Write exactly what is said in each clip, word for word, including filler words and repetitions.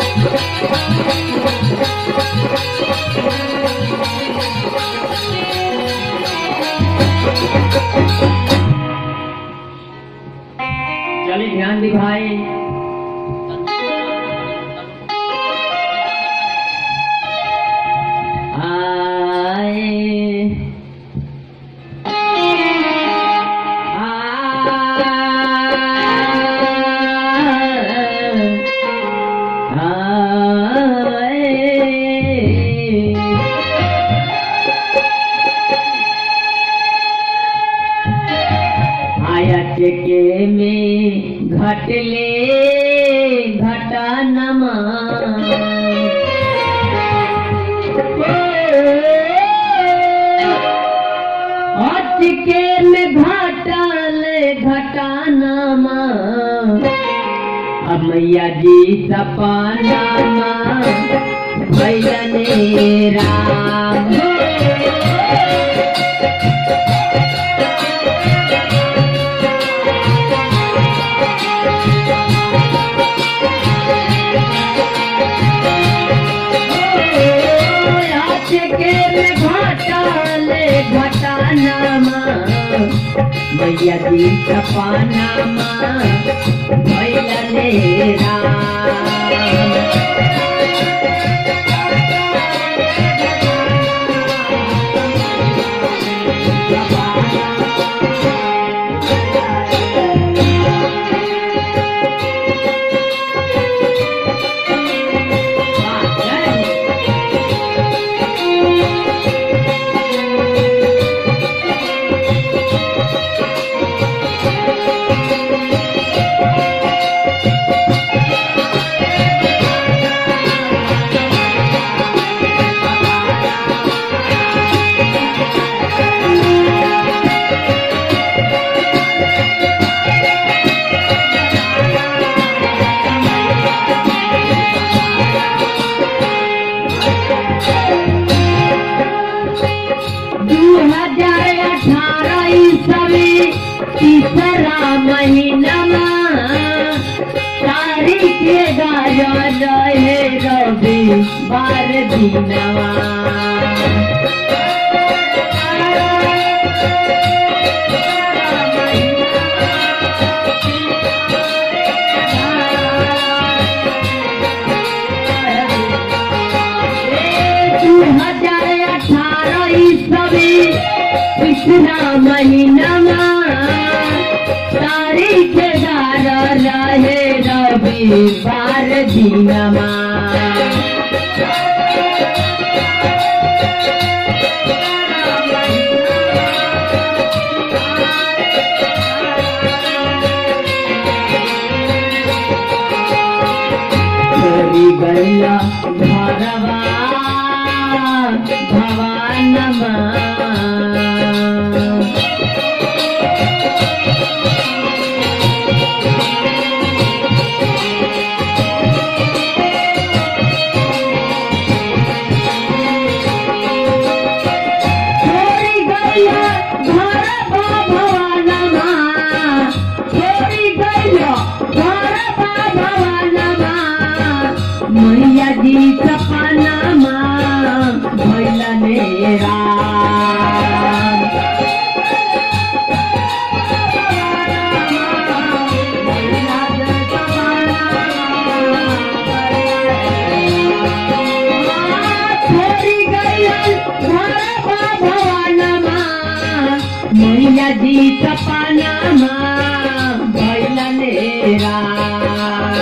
चलिए ध्यान दी भाई। के में घटले घटानमा अटके में घटले घटानमा अब मैया जी सपनामा भैलने राम घटानामा मैया जी सपनामा भैलने राम तीसरा महीना तारीख रहे रवि बार दिनवा दो हजार अठारह ईस्वी तीसरा महीना तारीख रहे रवि बार दिनमा छोड़ी गैया घरवा भवानमा मैया जी सपनामा भैलने राम छोड़ी गई भवानमा मैया जी सपनामा भैलने राम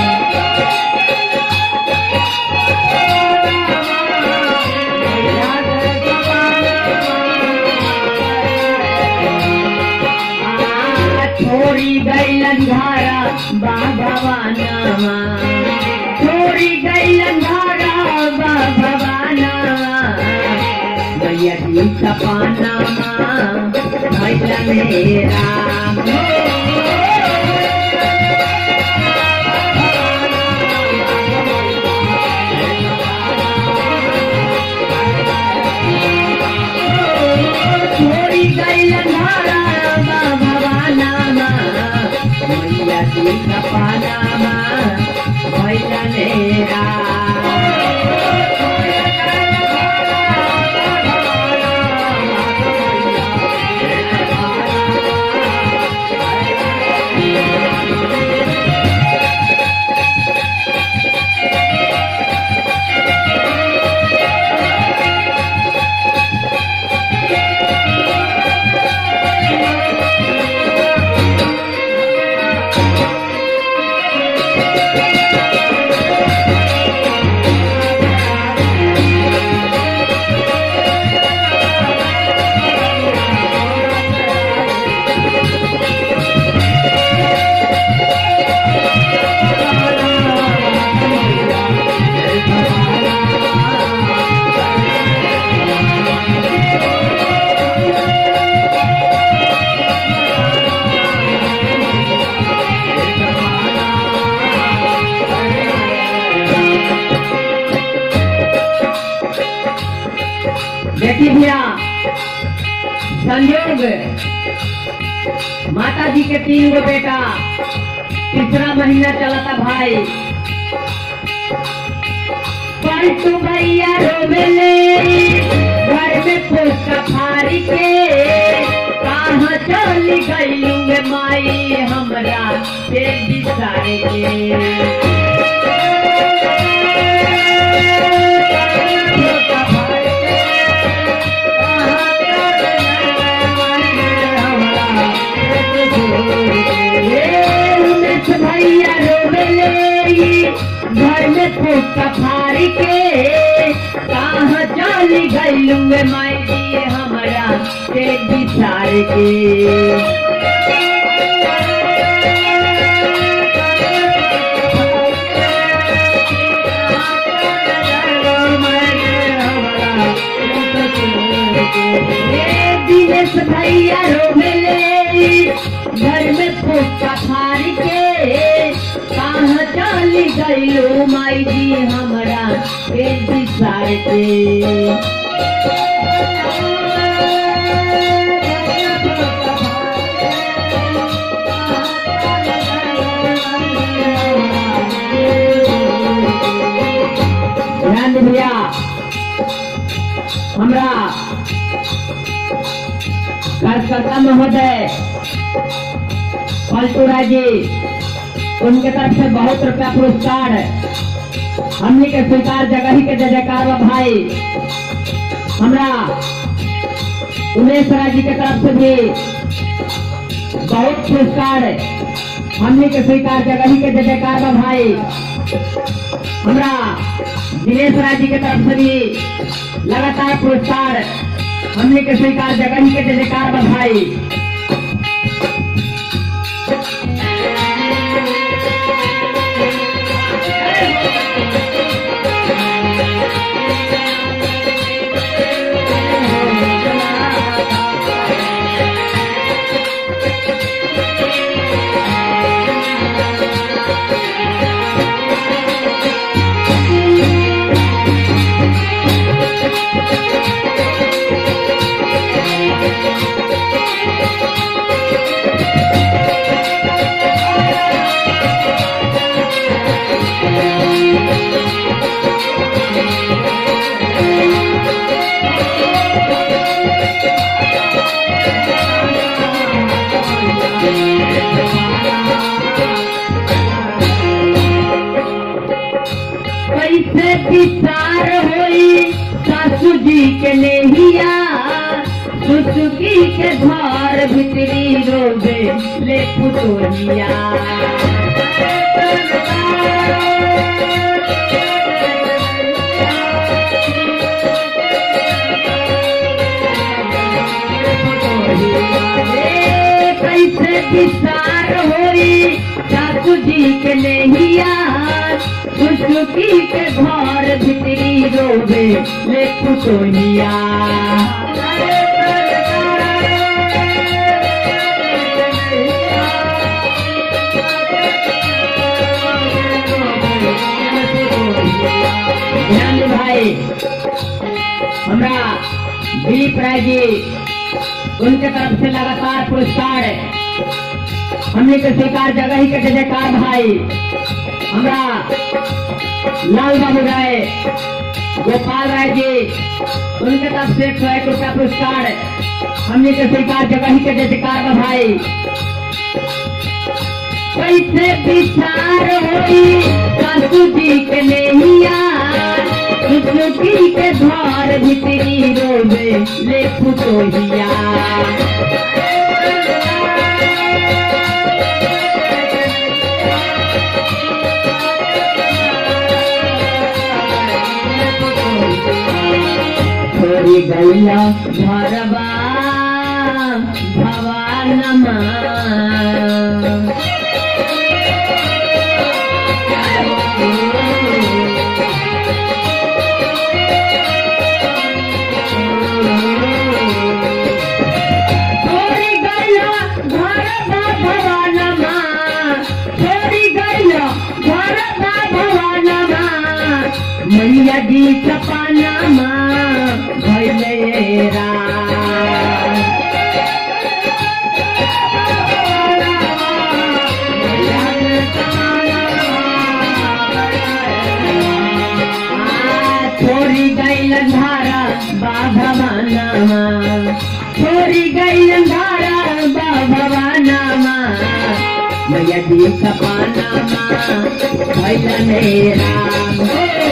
छोड़ी गई धारा भवानमा छोड़ी गई धारा भवानमा मैया जी सपनामा भैलने राम छोड़ी गई धारा भवानमा मैया जी सपनामा भैलने राम। देखिए भैया संयोग माता जी के तीन गो बेटा, तीसरा महीना चला था भाई। पलटू भैया रोवेले घर में पोस्टा फारी के, कहाँ चली गई माई हमरा से बिसारे के। भैया रोवेले घर में पोस्टा फारी के, कहाँ चली गई माई जी हमरा से बिसारे के। दिनेश भैया रोवेले घर में पोस्टा फारी के, कहाँ चली गई माई जी हमरा के बिसार के। ध्यान भैया हमरा कार्यकर्ता महोदय पलटू राय जी, उनके तरफ से बहुत रुपया पुरस्कार हमने के स्वीकार जगह ही के जय जयकार भाई। हमरा उमेश राय जी के तरफ से भी बहुत पुरस्कार हमने के स्वीकार जगह ही के जय जयकार भाई। हमरा दिनेश राय जी के तरफ से भी लगातार पुरस्कार हमने के स्वीकार जगह ही के जय जयकार भाई। कैसे विचार होई सासू जी के नेहिया, सुसुकी के घर भीतरी रोवे ले पुतोलिया। कैसे विचार होई सासू जी के नेहिया, सुसुकी के घर भीतरी रोवे ले पुतोलिया। ध्यान भाई हमरा दिलीप राय जी, उनके तरफ से लगातार पुरस्कार हमने के स्वीकार जगह ही के जय जयकार भाई। हमरा लाल बाबू राय, गोपाल राय जी, उनके तरफ से एक सौ एक रुपया पुरस्कार हमने के स्वीकार जगह ही के जय जयकार भाई। कैसे विचार होई सासू जी के नेहिया, सुसुकी के घर भीतरी रोवे ले पुतोलिया। छोड़ी गैया घरबा भवानमा, मैया जी सपना भैले राम। छोरी गैल धारा बाभवानामा, छोरी गैल धारा बाभवानामा, मैया जी सपनामा भैलने राम।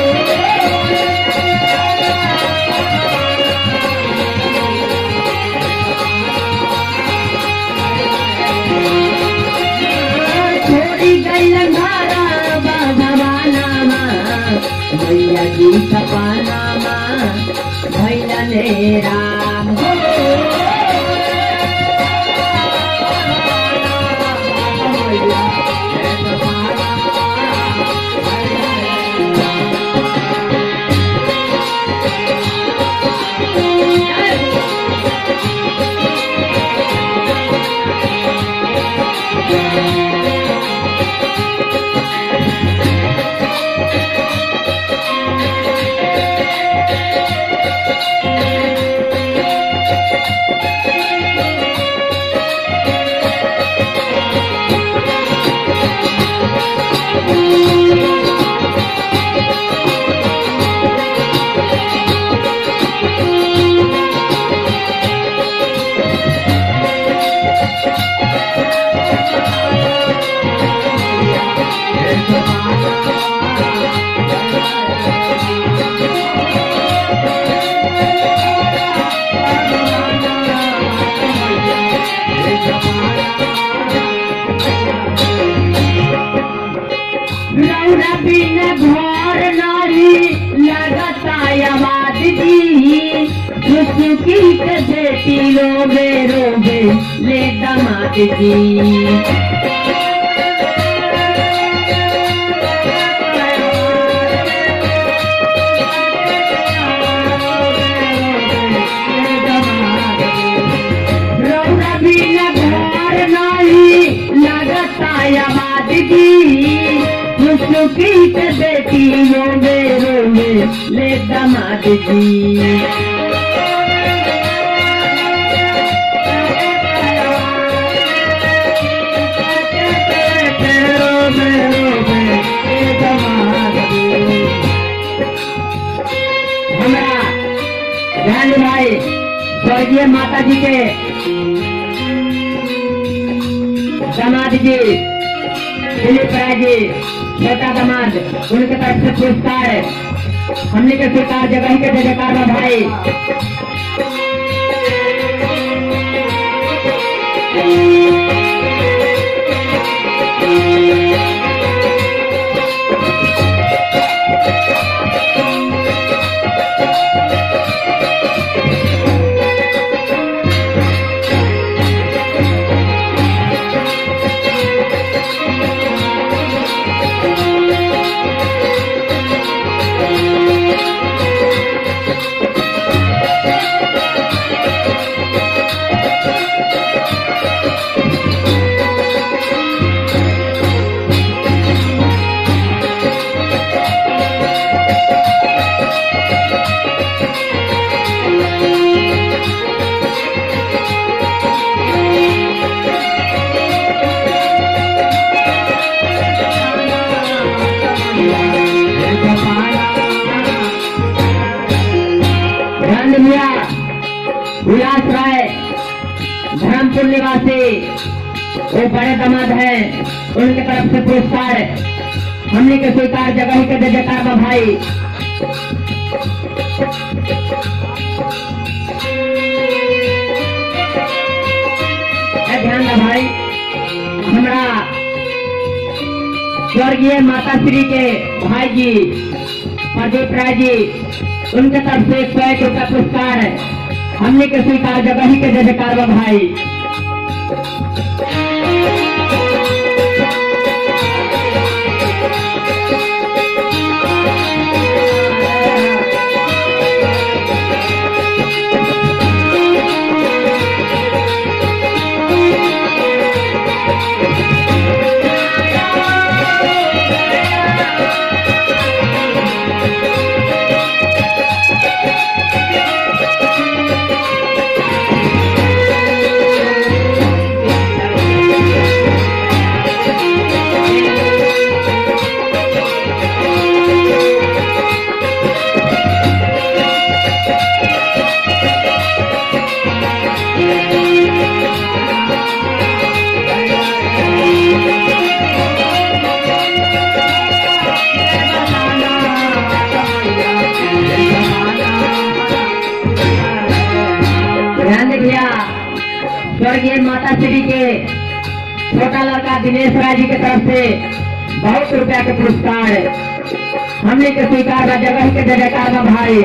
छोरी गैल धारा बाभवानामा, मैया जी सपनामा भैलने राम। रौरा बिन घर नारी लगता आवाज जी, सुसुकी के बेटी रोबे रोबे ले दामाद जी। रौरा बिन घर नारी लगता आवाज जी, सुसुकी के बेटी रोबे रोबे ले दामाद जी। हमरा ध्यान भाई स्वर्गीय माता जी के दामाद जी दिलीप राय जी, छोटा दामाद, उनके तरफ से पुरस्कार हमने के स्वीकार जगह के जय जयकार भाई। उल्लास राय धर्मपुर निवासी वो बड़े दामाद हैं, उनके तरफ से पुरस्कार हमने के स्वीकार जगह के जय जयकार भाई। ध्यान रहा भाई, हमारा स्वर्गीय माता श्री के भाई जी प्रदीप राय जी, उनके तरफ से एक सौ एक रुपया पुरस्कार है हमने के स्वीकार जगह ही के जय जयकार भाई। स्वर्गीय माता श्री के छोटा लड़का दिनेश राय जी के तरफ से बहुत रुपया के पुरस्कार हमने के स्वीकार बा जगह के जयकार बा भाई।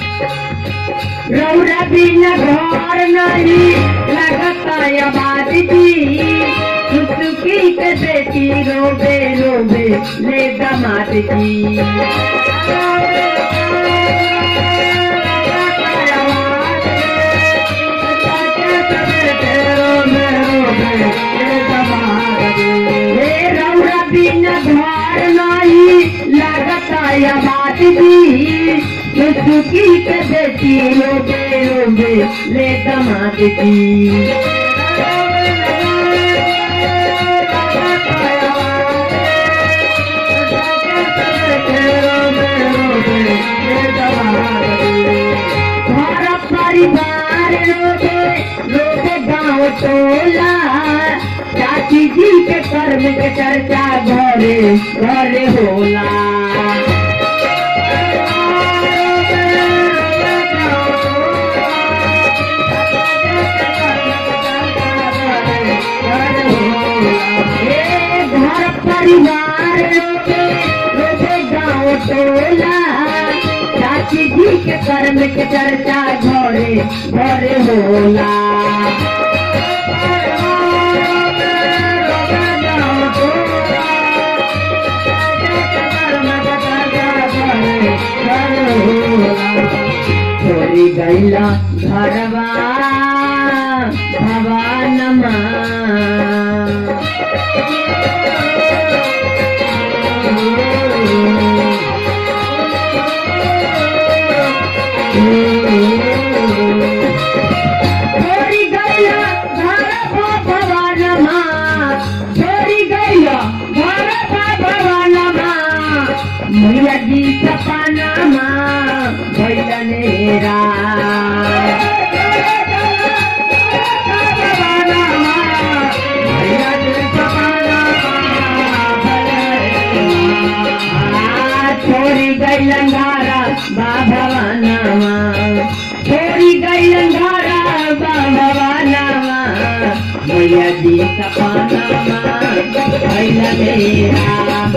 रौरा बिना घर नहीं लगता आबाद जी सुसुकी के बेटी रोबे रोबे ले दामाद जी। रौरा बिना घर नहीं लगता आबाद जी सुसुकी के बेटी रोबे रोबे ले दामाद जी। घर परिवार रोबे रोबे गाँव टोला चाची जी के कर्म के चर्चा घरे घरे होला। घर परिवार रोबे रोबे गाँव टोला चाची जी के कर्म के चर्चा घरे घरे होला। छोरी गैला घरवा भवानमा छोरी गैला घरवा भवानमा छोरी गैला घरवा भवानमा मैया जी सपनामा भैलनेरा। छोरी गई लंगारा बाबवानामा छोरी गई लंगारा बाबवानामा मैया जी सपनामा भैलनेरा।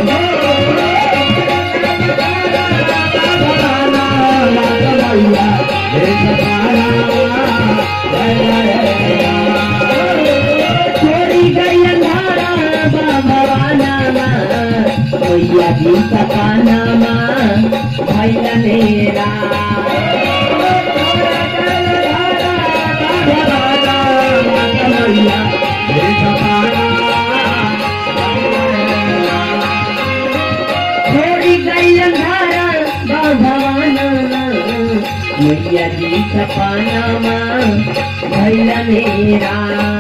छोरी गई अंधारा भवानामा मैया जी सपनामा भैलनेरा। छोरी गई अंधारा भवानामा मैया जी सपनामा भैलनेरा।